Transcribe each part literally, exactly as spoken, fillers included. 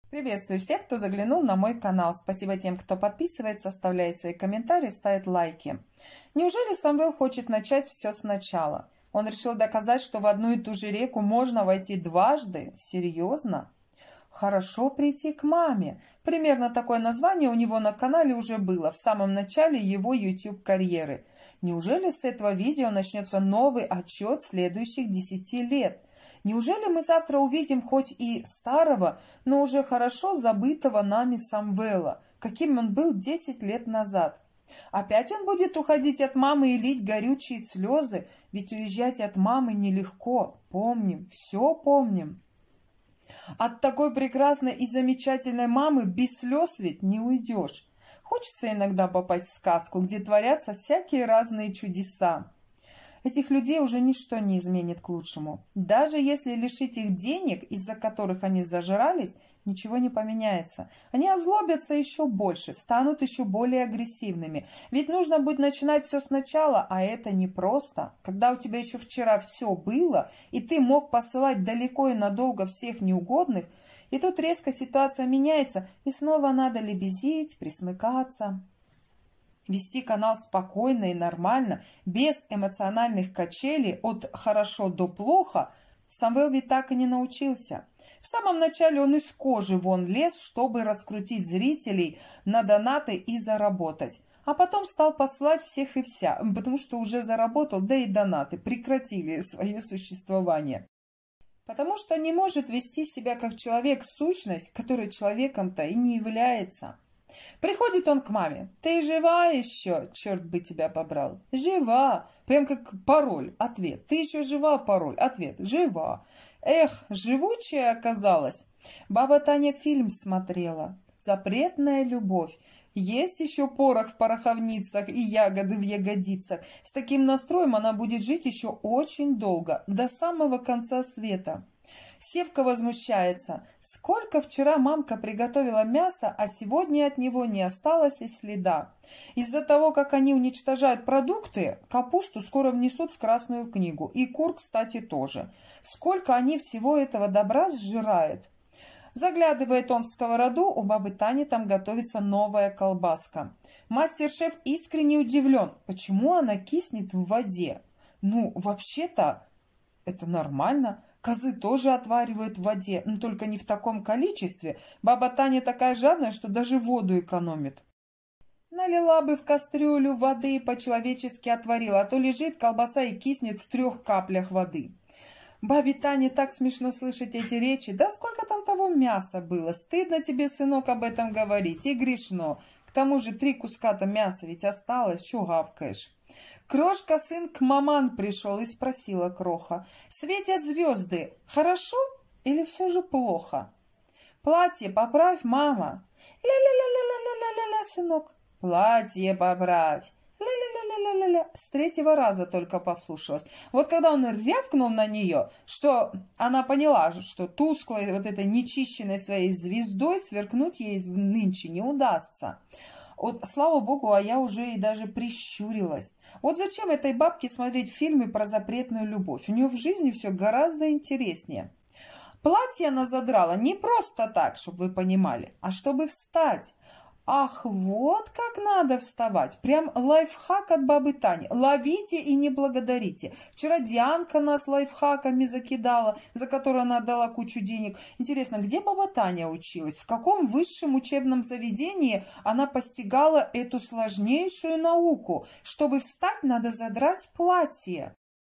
Приветствую всех, кто заглянул на мой канал. Спасибо тем, кто подписывается, оставляет свои комментарии, ставит лайки. Неужели Самвел хочет начать все сначала? Он решил доказать, что в одну и ту же реку можно войти дважды? Серьезно? Хорошо прийти к маме. Примерно такое название у него на канале уже было в самом начале его YouTube-карьеры. Неужели с этого видео начнется новый отчет следующих десяти лет? Неужели мы завтра увидим хоть и старого, но уже хорошо забытого нами Самвела, каким он был десять лет назад? Опять он будет уходить от мамы и лить горючие слезы, ведь уезжать от мамы нелегко. Помним, все помним. От такой прекрасной и замечательной мамы без слез ведь не уйдешь. Хочется иногда попасть в сказку, где творятся всякие разные чудеса. Этих людей уже ничто не изменит к лучшему. Даже если лишить их денег, из-за которых они зажрались, ничего не поменяется. Они озлобятся еще больше, станут еще более агрессивными. Ведь нужно будет начинать все сначала, а это непросто. Когда у тебя еще вчера все было, и ты мог посылать далеко и надолго всех неугодных, и тут резко ситуация меняется, и снова надо лебезить, присмыкаться. Вести канал спокойно и нормально, без эмоциональных качелей от «хорошо» до «плохо», Самвел ведь так и не научился. В самом начале он из кожи вон лез, чтобы раскрутить зрителей на донаты и заработать. А потом стал посылать всех и вся, потому что уже заработал, да и донаты прекратили свое существование. Потому что не может вести себя как человек-сущность, который человеком-то и не является. Приходит он к маме. «Ты жива еще? Черт бы тебя побрал!» «Жива!» Прям как пароль. Ответ. «Ты еще жива?» Пароль. Ответ. «Жива!» Эх, живучая оказалась. Баба Таня фильм смотрела. «Запретная любовь». Есть еще порох в пороховницах и ягоды в ягодицах. С таким настроем она будет жить еще очень долго, до самого конца света. Севка возмущается. Сколько вчера мамка приготовила мяса, а сегодня от него не осталось и следа. Из-за того, как они уничтожают продукты, капусту скоро внесут в Красную книгу. И кур, кстати, тоже. Сколько они всего этого добра сжирают. Заглядывает он в сковороду, у бабы Тани там готовится новая колбаска. Мастер-шеф искренне удивлен, почему она киснет в воде. Ну, вообще-то, это нормально. Козы тоже отваривают в воде, но только не в таком количестве. Баба Таня такая жадная, что даже воду экономит. Налила бы в кастрюлю воды и по-человечески отварила, а то лежит колбаса и киснет в трех каплях воды. Бабе Тане так смешно слышать эти речи. Да сколько там того мяса было? Стыдно тебе, сынок, об этом говорить. И грешно. К тому же три куска-то мяса ведь осталось. Чё гавкаешь? Крошка сын к маман пришел и спросила Кроха. «Светят звезды. Хорошо или все же плохо?» «Платье поправь, мама». «Ля-ля-ля-ля-ля-ля-ля-ля, сынок». «Платье поправь». Ля-ля-ля-ля-ля-ля. С третьего раза только послушалась. Вот когда он рявкнул на нее, что она поняла, что тусклой вот этой нечищенной своей звездой сверкнуть ей нынче не удастся. Вот, слава богу, а я уже и даже прищурилась. Вот зачем этой бабке смотреть фильмы про запретную любовь? У нее в жизни все гораздо интереснее. Платье она задрала не просто так, чтобы вы понимали, а чтобы встать. Ах, вот как надо вставать. Прям лайфхак от бабы Тани. Ловите и не благодарите. Вчера Дианка нас лайфхаками закидала, за которую она отдала кучу денег. Интересно, где баба Таня училась? В каком высшем учебном заведении она постигала эту сложнейшую науку? Чтобы встать, надо задрать платье.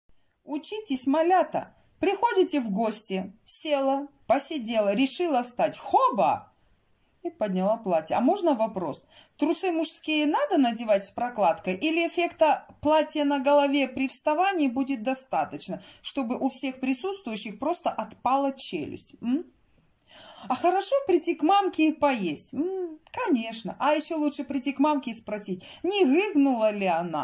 Учитесь, малята. Приходите в гости. Села, посидела, решила встать. Хоба! И подняла платье. А можно вопрос? Трусы мужские надо надевать с прокладкой? Или эффекта платья на голове при вставании будет достаточно, чтобы у всех присутствующих просто отпала челюсть? М? А хорошо прийти к мамке и поесть? М? Конечно. А еще лучше прийти к мамке и спросить, не гыгнула ли она?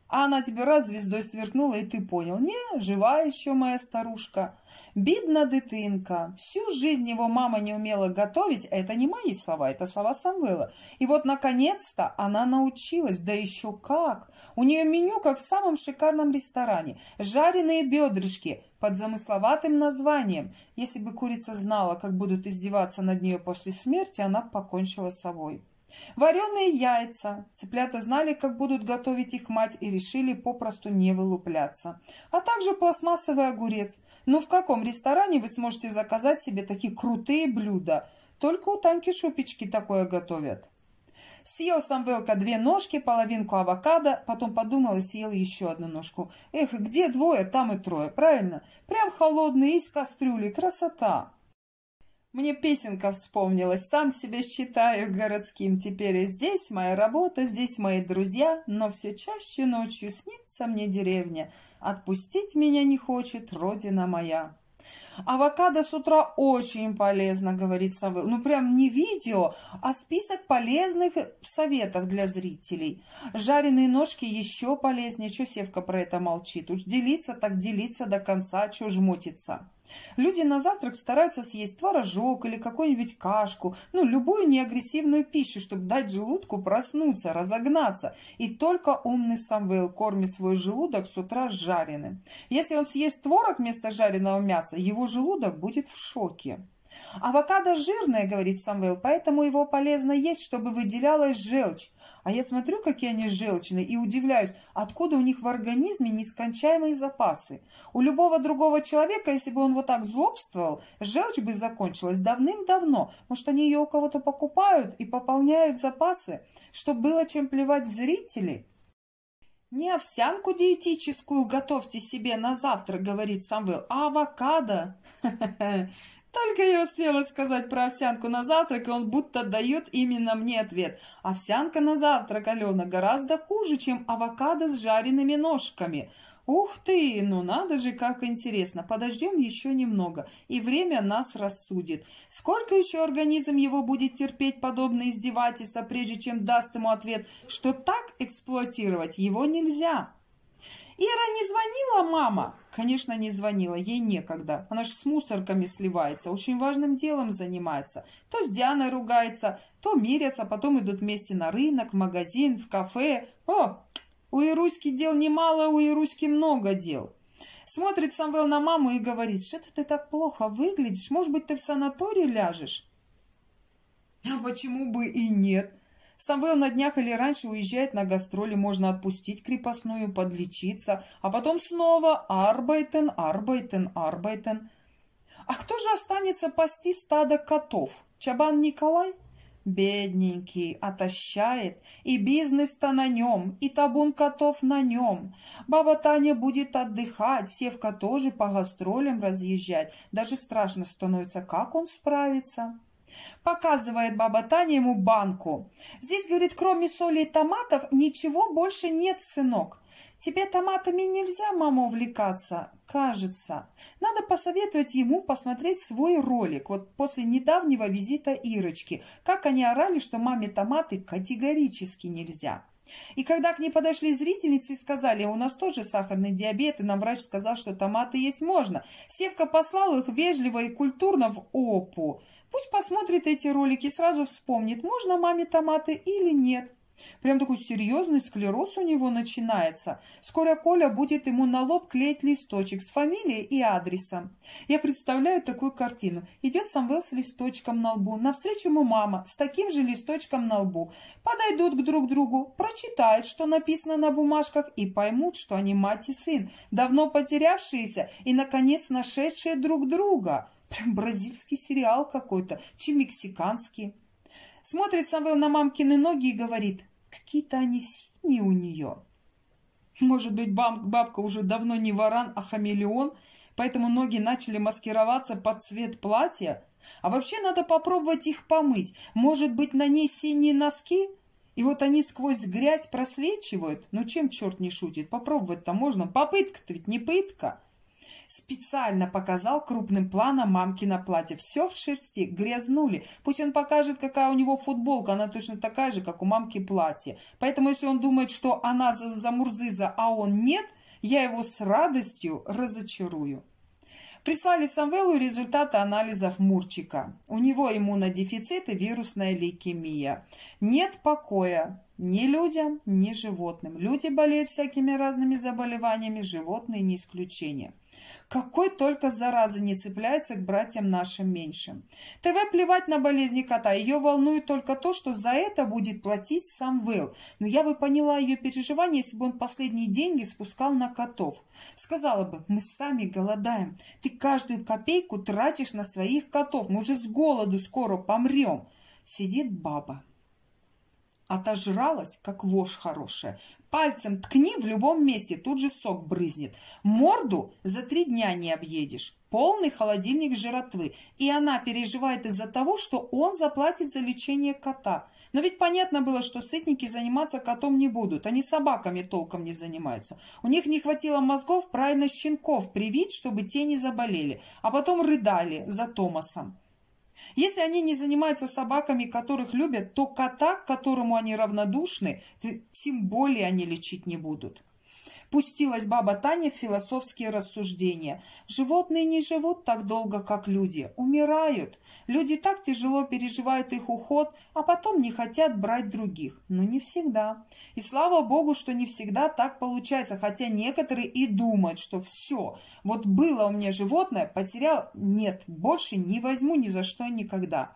А она тебе раз звездой сверкнула, и ты понял. Не, жива еще моя старушка. Бедна дитинка. Всю жизнь его мама не умела готовить. Это не мои слова, это слова Самвела. И вот, наконец-то, она научилась. Да еще как! У нее меню, как в самом шикарном ресторане. Жареные бедрышки под замысловатым названием. Если бы курица знала, как будут издеваться над нее после смерти, она бы покончила с собой. Вареные яйца. Цыплята знали, как будут готовить их мать, и решили попросту не вылупляться. А также пластмассовый огурец. Но в каком ресторане вы сможете заказать себе такие крутые блюда? Только у Таньки Шупички такое готовят. Съел Самвелка две ножки, половинку авокадо, потом подумал и съел еще одну ножку. Эх, где двое, там и трое, правильно? Прям холодные, из кастрюли, красота. Мне песенка вспомнилась. Сам себя считаю городским. Теперь и здесь моя работа, здесь мои друзья. Но все чаще ночью снится мне деревня. Отпустить меня не хочет родина моя. Авокадо с утра очень полезно, говорит Самвел. Ну, прям не видео, а список полезных советов для зрителей. Жареные ножки еще полезнее. Че Севка про это молчит? Уж делиться так делиться до конца, че жмотиться. Люди на завтрак стараются съесть творожок или какую-нибудь кашку, ну, любую неагрессивную пищу, чтобы дать желудку проснуться, разогнаться. И только умный Самвел кормит свой желудок с утра жареным. Если он съест творог вместо жареного мяса, его желудок будет в шоке. Авокадо жирное, говорит Самвел, поэтому его полезно есть, чтобы выделялась желчь. А я смотрю, какие они желчные, и удивляюсь, откуда у них в организме нескончаемые запасы. У любого другого человека, если бы он вот так злобствовал, желчь бы закончилась давным-давно. Может, они ее у кого-то покупают и пополняют запасы, чтобы было чем плевать в зрителей? Не овсянку диетическую готовьте себе на завтрак, говорит Самвел, а авокадо. Только я успела сказать про овсянку на завтрак, и он будто дает именно мне ответ. Овсянка на завтрак, Алена, гораздо хуже, чем авокадо с жареными ножками. Ух ты, ну надо же, как интересно. Подождем еще немного, и время нас рассудит. Сколько еще организм его будет терпеть подобные издевательства, прежде чем даст ему ответ, что так эксплуатировать его нельзя? Ира не звонила, мама? Конечно, не звонила, ей некогда. Она ж с мусорками сливается, очень важным делом занимается. То с Дианой ругается, то мирятся, потом идут вместе на рынок, в магазин, в кафе. О, у Ируськи дел немало, у Ируськи много дел. Смотрит Самвел на маму и говорит, что-то ты так плохо выглядишь, может быть, ты в санаторий ляжешь? А почему бы и нет? Самвел на днях или раньше уезжает на гастроли, можно отпустить крепостную, подлечиться, а потом снова арбайтен, арбайтен, арбайтен. А кто же останется пасти стадо котов? Чабан Николай? Бедненький, отощает, и бизнес-то на нем, и табун котов на нем. Баба Таня будет отдыхать, Севка тоже по гастролям разъезжать. Даже страшно становится, как он справится. Показывает баба Таня ему банку. Здесь, говорит, кроме соли и томатов ничего больше нет, сынок. Тебе томатами нельзя, мама, увлекаться, кажется. Надо посоветовать ему посмотреть свой ролик. Вот после недавнего визита Ирочки. Как они орали, что маме томаты категорически нельзя. И когда к ней подошли зрительницы и сказали, у нас тоже сахарный диабет, и нам врач сказал, что томаты есть можно. Севка послал их вежливо и культурно в опу. Пусть посмотрит эти ролики, сразу вспомнит, можно маме томаты или нет. Прям такой серьезный склероз у него начинается. Скоро Коля будет ему на лоб клеить листочек с фамилией и адресом. Я представляю такую картину. Идет Самвел с листочком на лбу. Навстречу ему мама с таким же листочком на лбу. Подойдут к друг другу, прочитают, что написано на бумажках, и поймут, что они мать и сын, давно потерявшиеся и, наконец, нашедшие друг друга. Прям бразильский сериал какой-то, чи мексиканский. Смотрит Самвел на мамкины ноги и говорит, какие-то они синие у нее. Может быть, бабка уже давно не варан, а хамелеон, поэтому ноги начали маскироваться под цвет платья. А вообще надо попробовать их помыть. Может быть, на ней синие носки? И вот они сквозь грязь просвечивают. Ну, чем черт не шутит? Попробовать-то можно. Попытка-то ведь не пытка. Специально показал крупным планом мамкино платье. Все в шерсти, грязнули. Пусть он покажет, какая у него футболка. Она точно такая же, как у мамки платье. Поэтому, если он думает, что она за, за Мурзыза, а он нет, я его с радостью разочарую. Прислали Самвелу результаты анализов Мурчика. У него иммунодефицит и вирусная лейкемия. Нет покоя ни людям, ни животным. Люди болеют всякими разными заболеваниями, животные не исключение. Какой только зараза не цепляется к братьям нашим меньшим. ТВ плевать на болезни кота. Ее волнует только то, что за это будет платить Самвел. Но я бы поняла ее переживания, если бы он последние деньги спускал на котов. Сказала бы: мы сами голодаем. Ты каждую копейку тратишь на своих котов. Мы уже с голоду скоро помрем. Сидит баба. Отожралась, как вошь хорошая. Пальцем ткни в любом месте, тут же сок брызнет. Морду за три дня не объедешь. Полный холодильник жратвы. И она переживает из-за того, что он заплатит за лечение кота. Но ведь понятно было, что сытники заниматься котом не будут. Они собаками толком не занимаются. У них не хватило мозгов правильно щенков привить, чтобы те не заболели. А потом рыдали за Томасом. Если они не занимаются собаками, которых любят, то кота, к которому они равнодушны, тем более они лечить не будут. Пустилась баба Таня в философские рассуждения. Животные не живут так долго, как люди, умирают. Люди так тяжело переживают их уход, а потом не хотят брать других. Но не всегда. И слава богу, что не всегда так получается, хотя некоторые и думают, что все, вот было у меня животное, потерял, нет, больше не возьму ни за что никогда.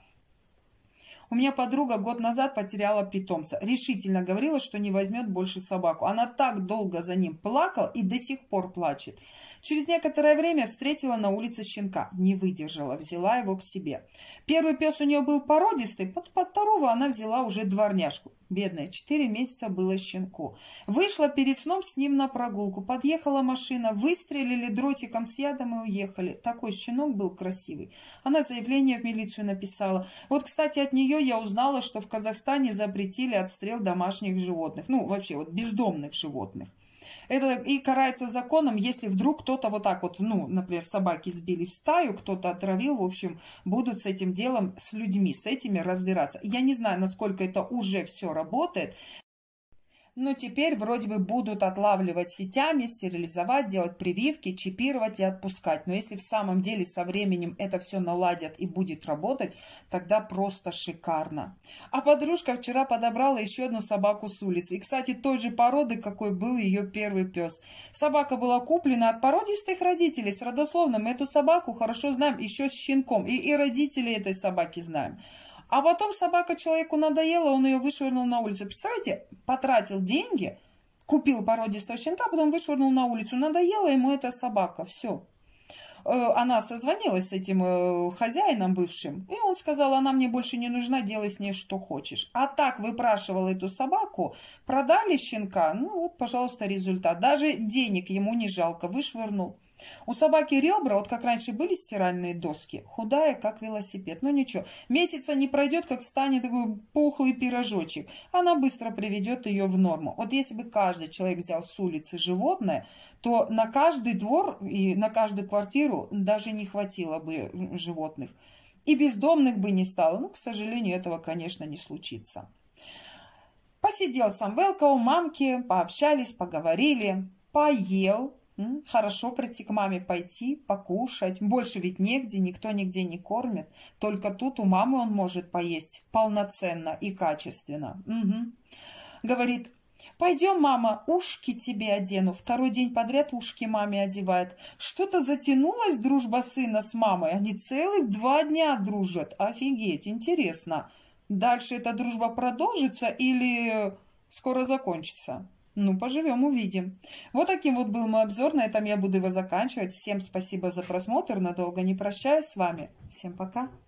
У меня подруга год назад потеряла питомца. Решительно говорила, что не возьмет больше собаку. Она так долго за ним плакала и до сих пор плачет. Через некоторое время встретила на улице щенка. Не выдержала, взяла его к себе. Первый пес у нее был породистый, под, под второго она взяла уже дворняжку. Бедная, четыре месяца было щенку. Вышла перед сном с ним на прогулку. Подъехала машина, выстрелили дротиком с ядом и уехали. Такой щенок был красивый. Она заявление в милицию написала. Вот, кстати, от нее я узнала, что в Казахстане запретили отстрел домашних животных. Ну, вообще, вот бездомных животных. Это и карается законом, если вдруг кто-то вот так вот, ну, например, собаки сбили в стаю, кто-то отравил, в общем, будут с этим делом, с людьми, с этими разбираться. Я не знаю, насколько это уже все работает. Но теперь вроде бы будут отлавливать сетями, стерилизовать, делать прививки, чипировать и отпускать. Но если в самом деле со временем это все наладят и будет работать, тогда просто шикарно. А подружка вчера подобрала еще одну собаку с улицы. И, кстати, той же породы, какой был ее первый пес. Собака была куплена от породистых родителей с родословным. Мы эту собаку хорошо знаем еще с щенком. И, и родителей этой собаки знаем. А потом собака человеку надоела, он ее вышвырнул на улицу. Представляете, потратил деньги, купил породистого щенка, потом вышвырнул на улицу. Надоела ему эта собака, все. Она созвонилась с этим хозяином бывшим, и он сказал: она мне больше не нужна, делай с ней что хочешь. А так выпрашивал эту собаку, продали щенка, ну вот, пожалуйста, результат. Даже денег ему не жалко, вышвырнул. У собаки ребра, вот как раньше были стиральные доски, худая, как велосипед. Ну ничего, месяца не пройдет, как станет такой пухлый пирожочек. Она быстро приведет ее в норму. Вот если бы каждый человек взял с улицы животное, то на каждый двор и на каждую квартиру даже не хватило бы животных. И бездомных бы не стало. Ну, к сожалению, этого, конечно, не случится. Посидел Самвелка у мамки, пообщались, поговорили, поел. Хорошо прийти к маме, пойти, покушать. Больше ведь негде, никто нигде не кормит. Только тут у мамы он может поесть полноценно и качественно. Угу. Говорит: пойдем, мама, ушки тебе одену. Второй день подряд ушки маме одевает. Что-то затянулась дружба сына с мамой. Они целых два дня дружат. Офигеть, интересно. Дальше эта дружба продолжится или скоро закончится? Ну, поживем, увидим. Вот таким вот был мой обзор. На этом я буду его заканчивать. Всем спасибо за просмотр. Надолго не прощаюсь с вами. Всем пока.